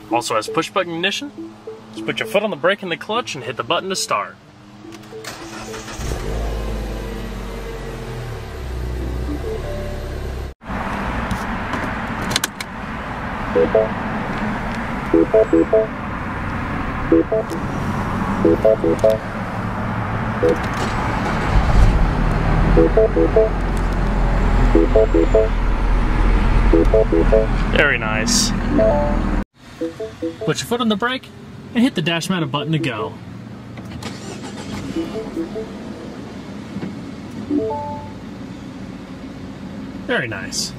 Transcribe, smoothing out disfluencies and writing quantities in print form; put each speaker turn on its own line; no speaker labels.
Also has push button ignition. Just put your foot on the brake and the clutch and hit the button to start. Very nice. Put your foot on the brake and hit the dash mounted button to go. Very nice.